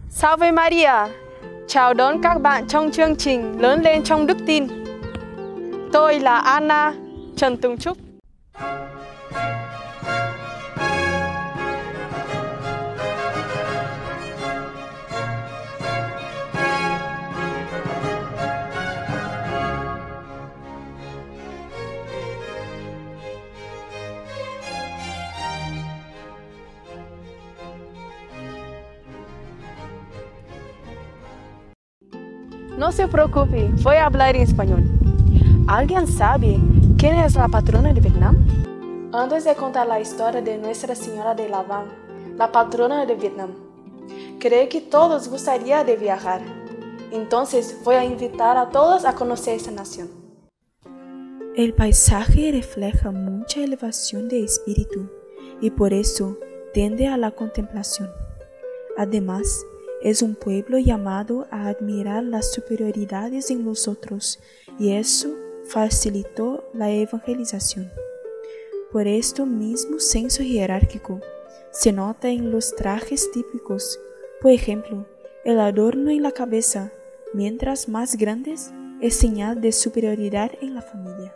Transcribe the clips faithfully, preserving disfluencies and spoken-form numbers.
Salve Maria! Chào đón các bạn trong chương trình Lớn lên trong đức tin. Tôi là Anna, Trần Tùng Trúc. No se preocupe, voy a hablar en español. ¿Alguien sabe quién es la patrona de Vietnam? Antes de contar la historia de Nuestra Señora de La Vang, la patrona de Vietnam, creo que todos gustaría de viajar. Entonces voy a invitar a todos a conocer esta nación. El paisaje refleja mucha elevación de espíritu y por eso tiende a la contemplación. Además, es un pueblo llamado a admirar las superioridades en los otros y eso facilitó la evangelización. Por esto mismo senso jerárquico se nota en los trajes típicos, por ejemplo, el adorno en la cabeza, mientras más grandes, es señal de superioridad en la familia.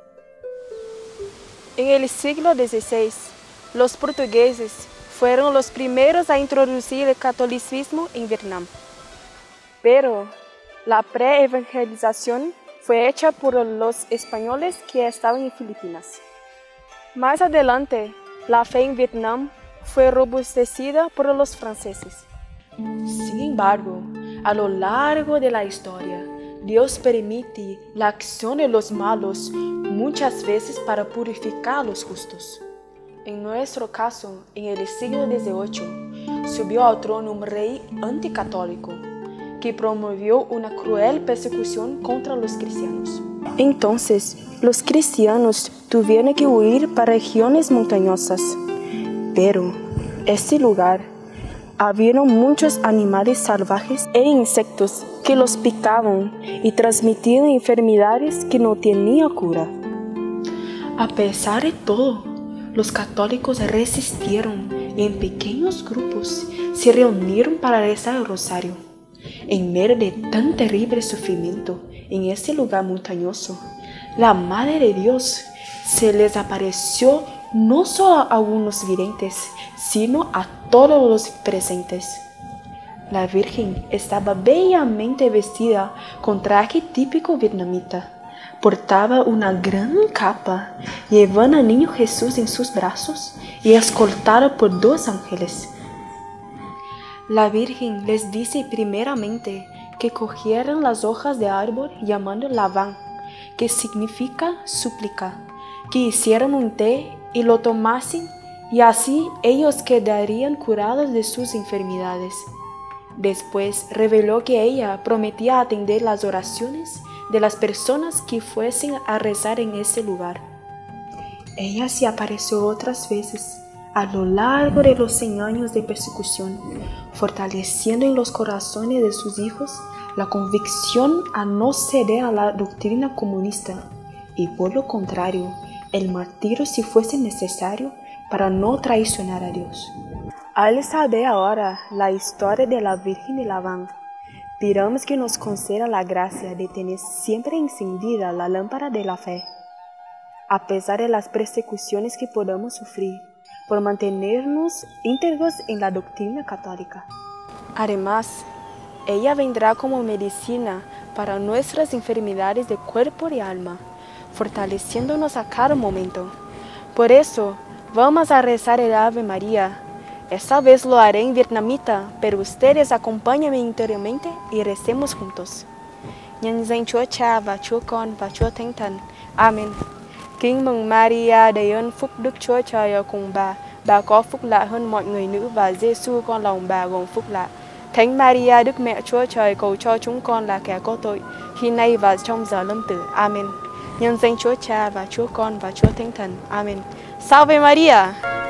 En el siglo dieciséis, los portugueses fueron los primeros a introducir el catolicismo en Vietnam. Pero la pre-evangelización fue hecha por los españoles que estaban en Filipinas. Más adelante, la fe en Vietnam fue robustecida por los franceses. Sin embargo, a lo largo de la historia, Dios permite la acción de los malos muchas veces para purificar a los justos. En nuestro caso, en el siglo dieciocho, subió al trono un rey anticatólico que promovió una cruel persecución contra los cristianos. Entonces, los cristianos tuvieron que huir para regiones montañosas. Pero, en este lugar, había muchos animales salvajes e insectos que los picaban y transmitían enfermedades que no tenían cura. A pesar de todo, los católicos resistieron y en pequeños grupos se reunieron para rezar el rosario. En medio de tan terrible sufrimiento en ese lugar montañoso, la Madre de Dios se les apareció no solo a algunos videntes, sino a todos los presentes. La Virgen estaba bellamente vestida con traje típico vietnamita. Portaba una gran capa, llevando al niño Jesús en sus brazos y escoltada por dos ángeles. La Virgen les dice primeramente que cogieran las hojas de árbol llamando La Vang, que significa súplica, que hicieran un té y lo tomasen y así ellos quedarían curados de sus enfermedades. Después reveló que ella prometía atender las oraciones de las personas que fuesen a rezar en ese lugar. Ella se apareció otras veces a lo largo de los cien años de persecución, fortaleciendo en los corazones de sus hijos la convicción a no ceder a la doctrina comunista y por lo contrario, el martirio si fuese necesario para no traicionar a Dios. Al saber ahora la historia de la Virgen de La Vang, pidamos que nos conceda la gracia de tener siempre encendida la lámpara de la fe, a pesar de las persecuciones que podamos sufrir, por mantenernos íntegros en la doctrina católica. Además, ella vendrá como medicina para nuestras enfermedades de cuerpo y alma, fortaleciéndonos a cada momento. Por eso, vamos a rezar el Ave María. Esta vez lo haré en vietnamita, pero ustedes acompáñenme interiormente y recemos juntos. Nhân danh Chúa Cha và Chúa Con và Chúa Thánh Thần. Amen. Kính mừng Maria, đầy ơn phúc, Đức Chúa Trời ở cùng bà. Bà có phúc lạ hơn mọi người nữ và Giêsu con lòng bà gồm phúc lạ. Thánh Maria, Đức Mẹ Chúa Trời, cầu cho chúng con là kẻ có tội, khi nay và trong giờ lâm tử. Amen. Nhân danh Chúa Cha và Chúa Con và Chúa Thánh Thần. Amen. Salve Maria!